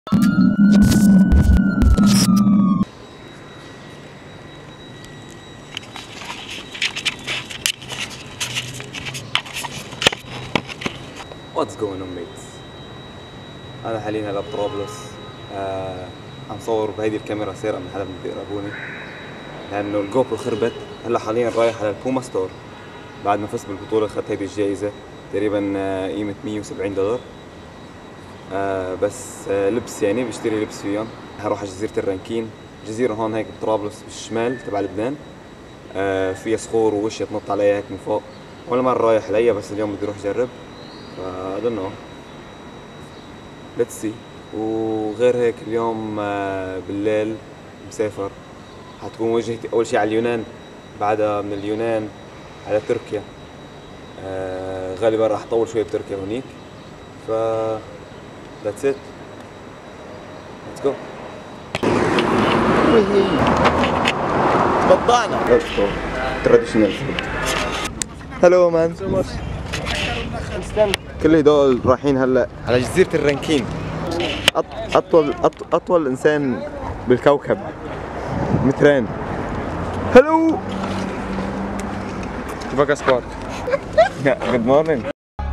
What's going on mates؟ أنا حاليا على طرابلس. عم صور بهيدي الكاميرا سارقة من حدا بيقربوني لأنه الجو برو خربت. هلا حاليا رايح على البوما ستور بعد ما فزت بالبطولة، أخذت هيدي الجائزة تقريبا قيمة $170. بس لبس يعني بشتري لبس فيهم. هروح على جزيرة الرنكين، جزيرة هون هيك بطرابلس بالشمال تبع لبنان. فيها صخور ووشي تنط عليها هيك من فوق. ولا مرة رايح عليها بس اليوم بدي اروح اجرب. I don't know. Let's see. وغير هيك اليوم بالليل مسافر. حتكون وجهتي أول شي على اليونان، بعدها من اليونان على تركيا. غالبا راح أطول شوي بتركيا هونيك. ف that's it. Let's go. تبضعنا. Let's go. Traditional food. Hello man. كل هدول رايحين هلا على جزيرة الرنكين، أطول إنسان بالكوكب، مترين. هلو كيفك أخبارك؟ Good morning.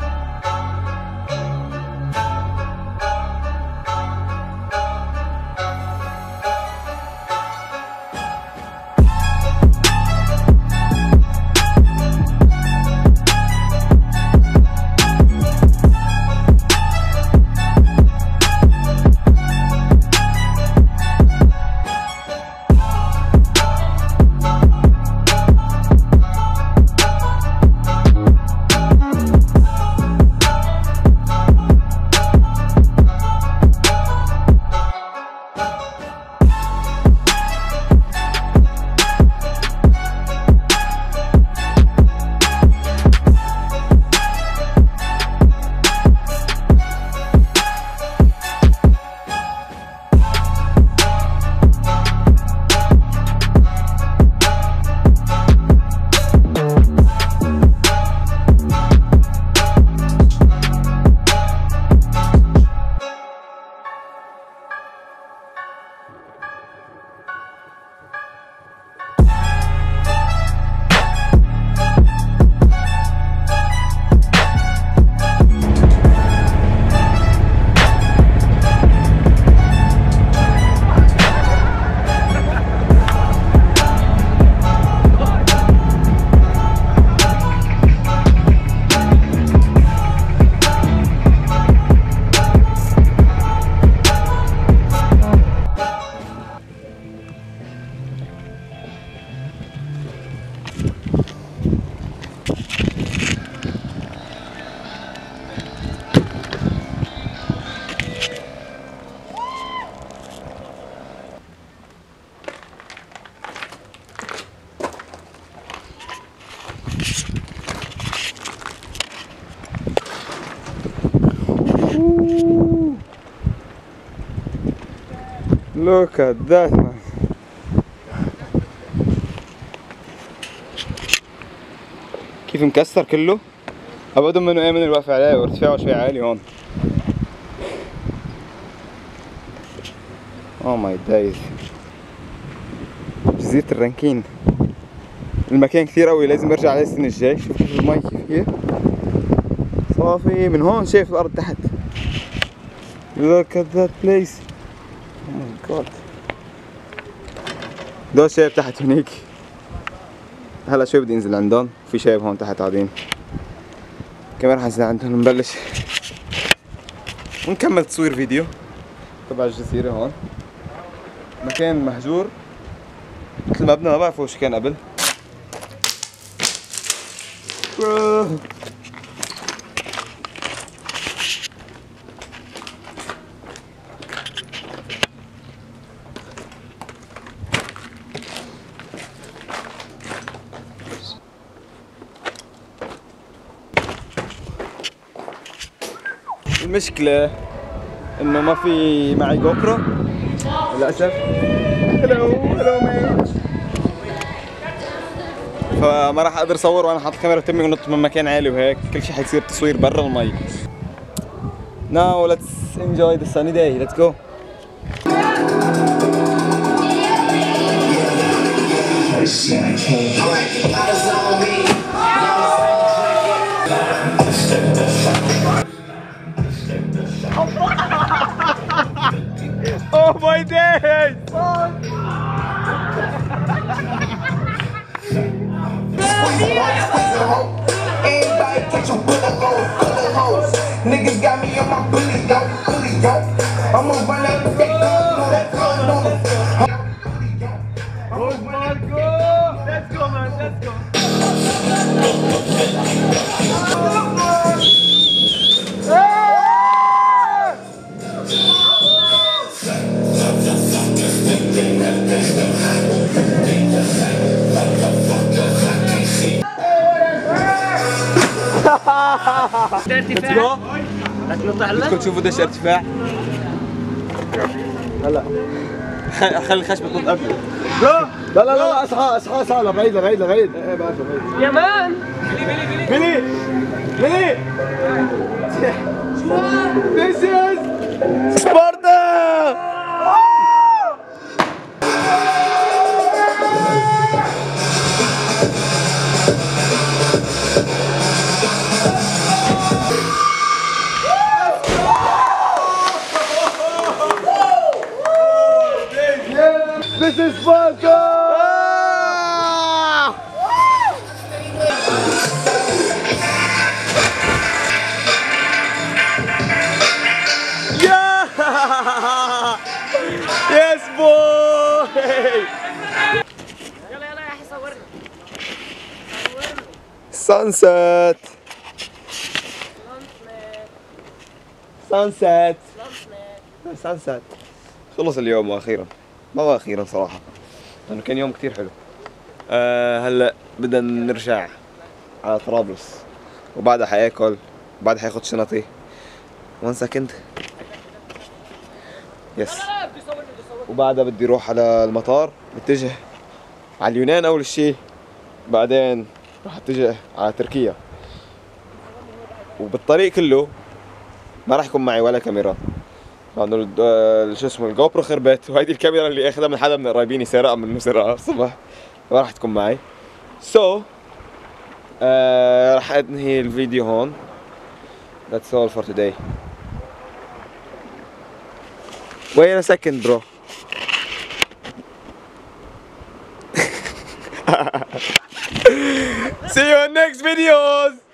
Look at that man. كيف مكسر كله؟ ابدا منه ايه من الوقف عليه وارتفاعه شوي عالي هون. Oh my days. جزيرة الرنكين المكان كثير قوي، لازم ارجع عليه السنة الجاي. شوف كيف المي كيف هي صافي من هون شايف الارض تحت. Look at that place. Oh my god. دول شايب تحت هنيك. هلا شوي بدي انزل عندهم، في شايب هون تحت قاعدين. كمان رح انزل عندهم نبلش ونكمل تصوير فيديو تبع الجزيرة هون. مكان مهجور مثل مبنى ما بعرف وش كان قبل. المشكلة انه ما في معي جو برو للأسف. هلو ميت. فما راح اقدر اصور وانا حاطط كاميرا تمي ونط من مكان عالي وهيك، كل شيء حيصير تصوير برا المي. Now let's enjoy the sunny day. Let's go. Oh my days! Everybody catch a bullet niggas got me on my bully, yo. I'ma run out the back, no, that's all, no. Let's go, man, let's go. ارتفاع بدكم تشوفوا قديش ارتفاع؟ هلا خلي الخشبة تنط قبله. لا اصحى لبعيد ايه بعرف بعيد يا مان بيلي This is سبارتا! This is Sparta! Yes boy! يلا يا اخي صورني Sunset! Sunset! خلص اليوم واخيرا. ما هو اخيرا صراحة، لانه كان يوم كثير حلو. هلا بدنا نرجع على طرابلس، وبعدها حاكل، وبعدها حاخد شنطي. 1 سكند. يس. وبعدها بدي اروح على المطار، بتجه على اليونان اول شيء، بعدين راح اتجه على تركيا. وبالطريق كله ما راح يكون معي ولا كاميرا، لانه شو اسمه الجو برو خربت، وهيدي الكاميرا اللي اخذها من حدا من قرايبيني سرقها منه سرقها الصبح، ما راح تكون معي. راح انهي الفيديو هون. That's all for today. Wait a second bro. See you in next videos.